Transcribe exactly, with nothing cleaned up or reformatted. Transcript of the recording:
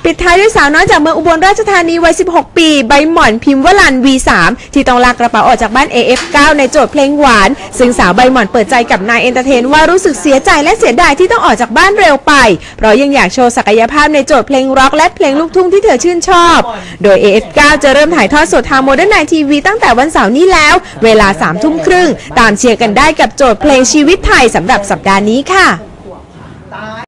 ปิดท้ายด้วยสาวน้อยจากเมืองอุบลราชธานีวัย สิบหก ปีใบหม่อนพิมพ์วลัน วี สาม ที่ต้องลากกระเป๋าออกจากบ้าน เอ เอฟ เก้า ในโจทย์เพลงหวานซึ่งสาวใบหม่อนเปิดใจกับนายเอนเตอร์เทนว่ารู้สึกเสียใจและเสียดายที่ต้องออกจากบ้านเร็วไปเพราะยังอยากโชว์ศักยภาพในโจทย์เพลงร็อกและเพลงลูกทุ่งที่เธอชื่นชอบโดย เอ เอฟ เก้า จะเริ่มถ่ายทอดสดทาง Modern Night ที วี ตั้งแต่วันเสาร์นี้แล้วเวลา สามทุ่มครึ่งตามเชียร์กันได้กับโจทย์เพลงชีวิตไทยสำหรับสัปดาห์นี้ค่ะ